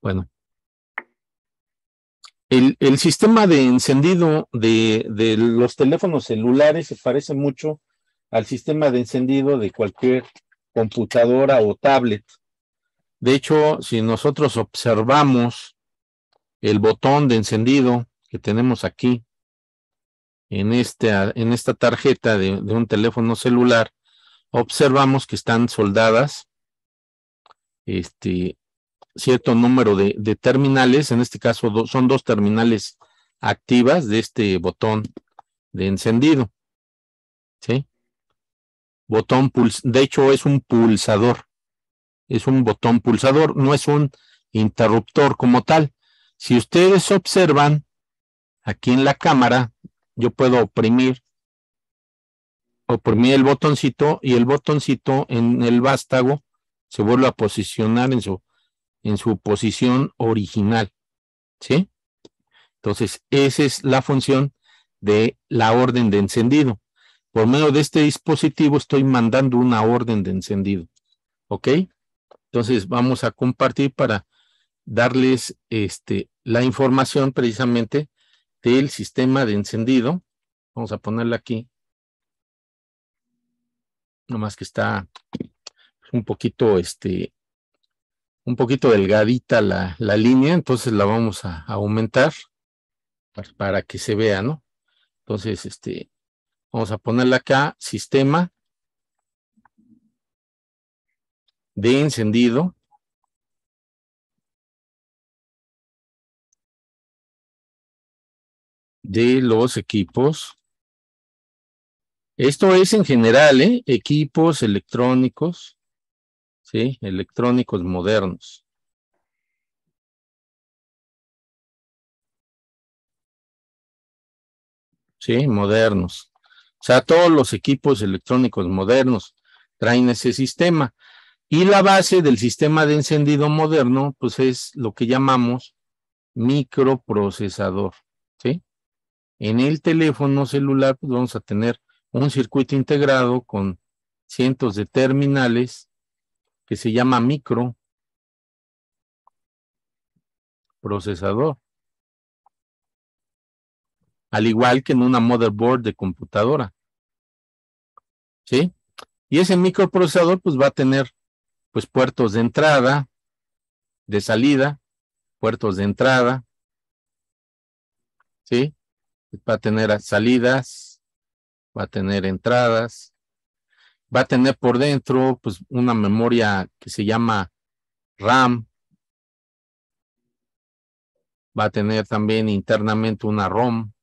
Bueno, el sistema de encendido de los teléfonos celulares se parece mucho al sistema de encendido de cualquier computadora o tablet. De hecho, si nosotros observamos el botón de encendido que tenemos aquí en esta tarjeta de un teléfono celular, observamos que están soldadas cierto número de terminales, en este caso son dos terminales activas de este botón de encendido, ¿sí? De hecho es un pulsador, es un botón pulsador, no es un interruptor como tal. Si ustedes observan aquí en la cámara, yo puedo oprimir el botoncito y el botoncito en el vástago se vuelve a posicionar en su posición original, ¿sí? Entonces, esa es la función de la orden de encendido. Por medio de este dispositivo estoy mandando una orden de encendido, ¿ok? Entonces, vamos a compartir para darles la información precisamente del sistema de encendido. Vamos a ponerla aquí. Nomás que está un poquito, delgadita la línea, entonces la vamos a aumentar para que se vea, ¿no? Entonces, vamos a ponerle acá, sistema de encendido de los equipos. Esto es en general, equipos electrónicos, ¿sí? Electrónicos modernos. Sí, modernos. O sea, todos los equipos electrónicos modernos traen ese sistema. Y la base del sistema de encendido moderno, pues es lo que llamamos microprocesador, ¿sí? En el teléfono celular, pues vamos a tener un circuito integrado con cientos de terminales que se llama microprocesador. Al igual que en una motherboard de computadora, ¿sí? Y ese microprocesador pues va a tener pues puertos de entrada, de salida, puertos de entrada, ¿sí? Va a tener salidas, va a tener entradas, va a tener por dentro pues una memoria que se llama RAM, va a tener también internamente una ROM,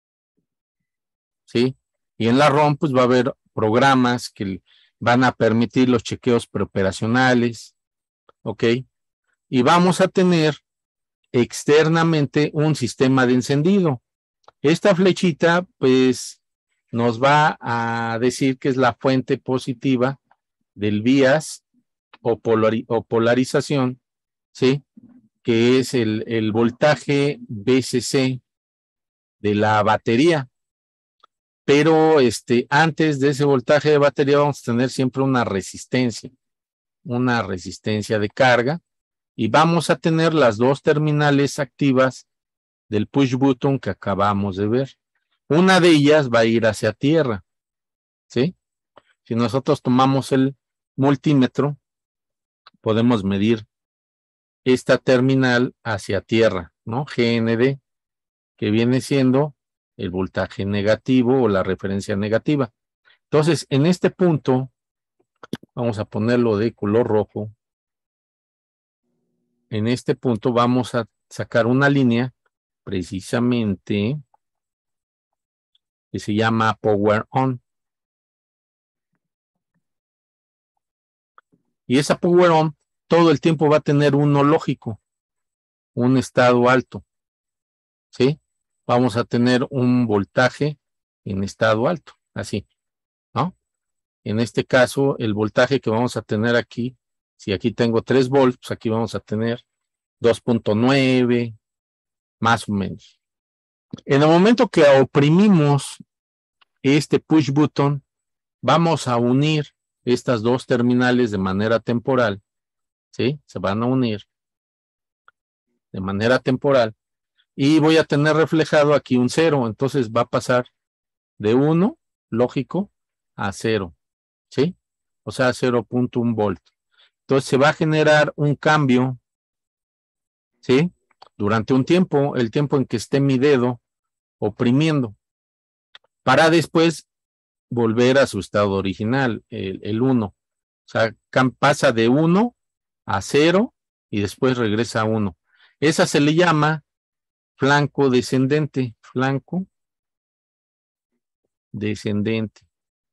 ¿sí? Y en la ROM pues va a haber programas que van a permitir los chequeos preoperacionales, ¿ok? Y vamos a tener externamente un sistema de encendido. Esta flechita, pues, nos va a decir que es la fuente positiva del bias o polarización, ¿sí? Que es el voltaje VCC de la batería. Pero antes de ese voltaje de batería vamos a tener siempre una resistencia de carga, y vamos a tener las dos terminales activas del push button que acabamos de ver. Una de ellas va a ir hacia tierra, ¿sí? Si nosotros tomamos el multímetro, podemos medir esta terminal hacia tierra, ¿no? GND, que viene siendo el voltaje negativo o la referencia negativa. Entonces, en este punto, vamos a ponerlo de color rojo. En este punto vamos a sacar una línea precisamente que se llama Power On. Y esa Power On todo el tiempo va a tener uno lógico, un estado alto, ¿sí? Vamos a tener un voltaje en estado alto, así, ¿no? En este caso, el voltaje que vamos a tener aquí, si aquí tengo 3 volts, pues aquí vamos a tener 2.9, más o menos. En el momento que oprimimos este push button, vamos a unir estas dos terminales de manera temporal, ¿sí? Se van a unir. de manera temporal, y voy a tener reflejado aquí un 0, entonces va a pasar de 1, lógico, a 0, ¿sí? O sea, 0.1 volt. Entonces se va a generar un cambio, ¿sí? Durante un tiempo, el tiempo en que esté mi dedo oprimiendo, para después volver a su estado original, el 1. O sea, pasa de 1 a 0 y después regresa a 1. Esa se le llama flanco descendente, flanco descendente.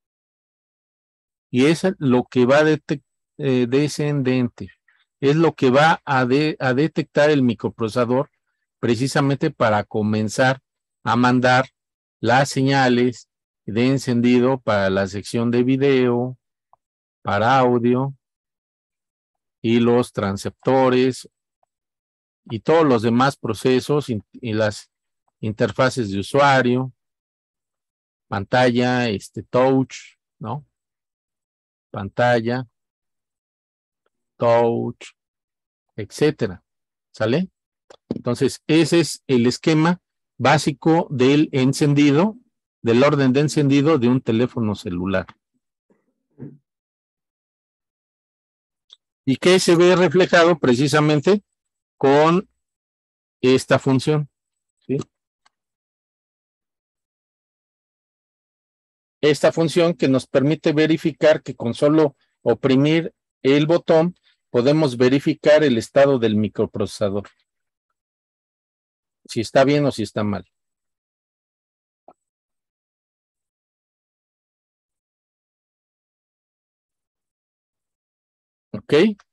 Y es lo que va a descendente. Es lo que va a detectar el microprocesador precisamente para comenzar a mandar las señales de encendido para la sección de video, para audio y los transceptores y todos los demás procesos y las interfaces de usuario, pantalla, touch, ¿no? Pantalla, touch, etcétera. ¿Sale? Entonces, ese es el esquema básico del encendido, del orden de encendido de un teléfono celular. Y que se ve reflejado precisamente con esta función, ¿sí? Esta función que nos permite verificar que con solo oprimir el botón podemos verificar el estado del microprocesador, si está bien o si está mal. ¿Ok?